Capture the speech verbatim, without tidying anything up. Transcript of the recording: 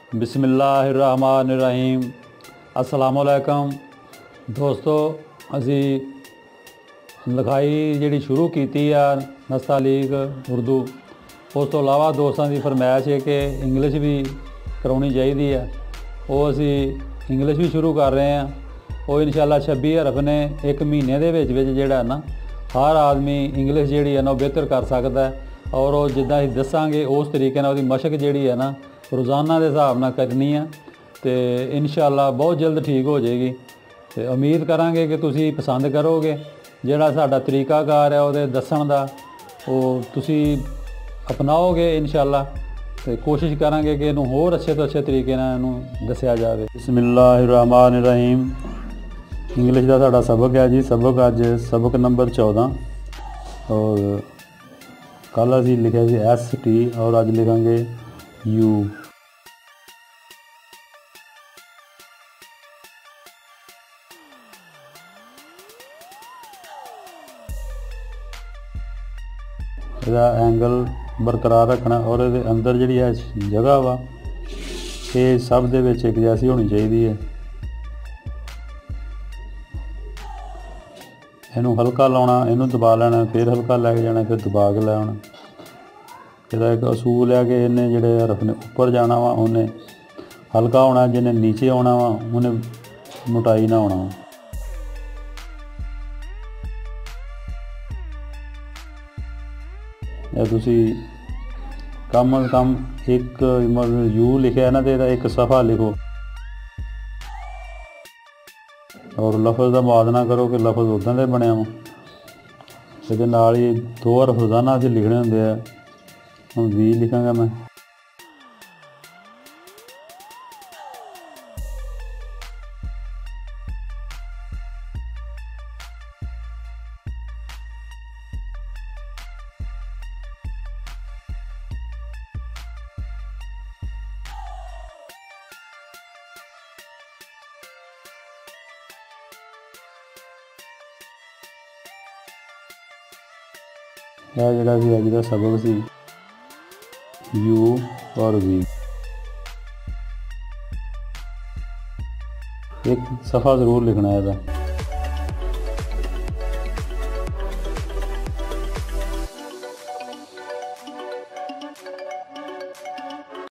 बिस्मिल्लाहिर्रहमानिर्रहीम। अस्सलामुअलैकुम दोस्तों, असी लिखाई जी शुरू की नस्ता लीग उर्दू, उस तो इलावा दोस्तों की फरमाइश है कि इंग्लिश भी करवानी चाहिए है। वो असी इंग्लिश भी शुरू कर रहे हैं। वो इंशाअल्लाह छब्बी हरफ ने एक महीने के जोड़ा ना हर आदमी इंग्लिश जी है ना बेहतर कर सकता है। और वो जिदा अं दसांगे उस तरीके वो मशक जी है ना रोज़ाना के हिसाब न करनी है, तो इंशाअल्लाह बहुत जल्द ठीक हो जाएगी। तो उम्मीद करांगे कि तुसी पसंद करोगे। जिहड़ा साडा तरीकाकार है वो दसन का वो तुसी अपनाओगे इंशाअल्लाह। तो कोशिश करांगे कि इनू होर अच्छे तो अच्छे तरीके इनू दसिया जाए। बिस्मिल्लाहिर्रहमानिर्रहीम। इंग्लिश का साडा सबक है जी, सबक अज सबक नंबर चौदह। और कल असी लिखा सी एस टी और अज लिखांगे यू। इसका एंगल बरकरार रखना और ये अंदर जी है जगह वा ये सब दे विच एक जैसी होनी चाहिए है। इनू हल्का लाना, इनू दबा लेना, फिर हल्का लैके जाना, फिर दबा के लाना। इसका एक असूल है कि इन्हें जोड़े हरफ ने उपर जाना वा उन्हें हल्का होना, जिन्हें नीचे आना वा उन्हें मोटाई ना होना वा। तुसी कम अज़ कम एक मतलब यू लिखा है ना, तो एक सफ़ा लिखो और लफज का मुआदना करो कि लफज उदा का बनया वा। ये नाल ही दो हरफ रोज़ाना असीं लिखने होंदे आ। हुण वी लिखांगा मैं। यह जोड़ा भी अज का सबक सी यू और वी। एक सफ़ा जरूर लिखना है।